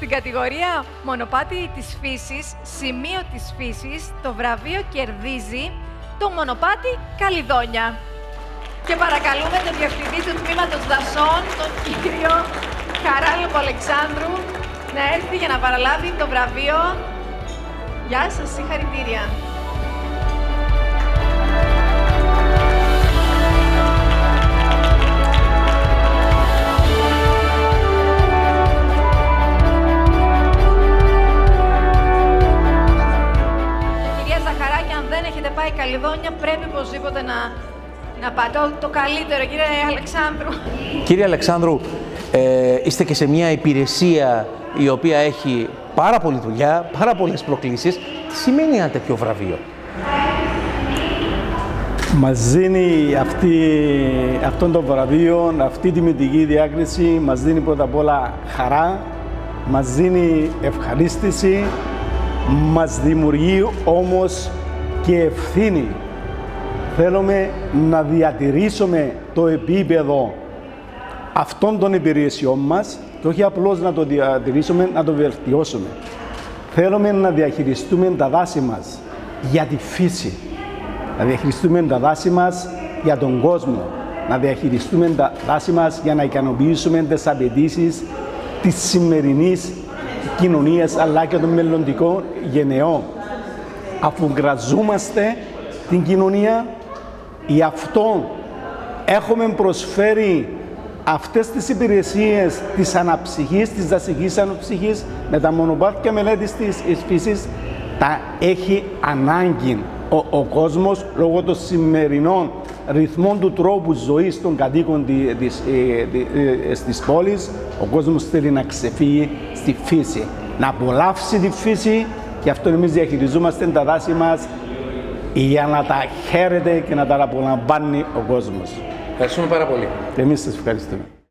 Στην κατηγορία Μονοπάτι της Φύσης, Σημείο της Φύσης, το βραβείο κερδίζει το Μονοπάτι Καλιδόνια. Και παρακαλούμε τον Διευθυντή του Τμήματος Δασών, τον κύριο Χαράλαμπο Αλεξάνδρου, να έρθει για να παραλάβει το βραβείο. Γεια σας, συγχαρητήρια. Κυρία Ζαχαράκη, αν δεν έχετε πάει Καλιδόνια, πρέπει οπωσδήποτε να πάτε. Το καλύτερο, κύριε Αλεξάνδρου. Κύριε Αλεξάνδρου, είστε και σε μια υπηρεσία η οποία έχει πάρα πολλή δουλειά, πάρα πολλές προκλήσεις. Τι σημαίνει ένα τέτοιο βραβείο? Μας δίνει αυτόν το βραβείο, αυτή τη τιμητική διάκριση, μας δίνει πρώτα απ' όλα χαρά, μας δίνει ευχαρίστηση, μας δημιουργεί όμως και ευθύνη. Θέλουμε να διατηρήσουμε το επίπεδο αυτών των υπηρεσιών μας και όχι απλώς να το διατηρήσουμε, να το βελτιώσουμε. Θέλουμε να διαχειριστούμε τα δάση μας για τη φύση, να διαχειριστούμε τα δάση μας για τον κόσμο, να διαχειριστούμε τα δάση μας για να ικανοποιήσουμε τις απαιτήσεις της σημερινής κοινωνίας αλλά και των μελλοντικών γενεών. Αφού γραζούμαστε την κοινωνία, γι' αυτό έχουμε προσφέρει αυτές τις υπηρεσίες της αναψυχής, της δασικής αναψυχής, με τα μονοπάτια μελέτης της φύσης, τα έχει ανάγκη ο κόσμος λόγω των σημερινών ρυθμών του τρόπου ζωής των κατοίκων της πόλης. Ο κόσμος θέλει να ξεφύγει στη φύση, να απολαύσει τη φύση, και αυτό εμείς διαχειριζόμαστε τα δάση μας για να τα χαίρεται και να τα απολαμβάνει ο κόσμος. Ευχαριστούμε πάρα πολύ. Και εμείς σας ευχαριστούμε.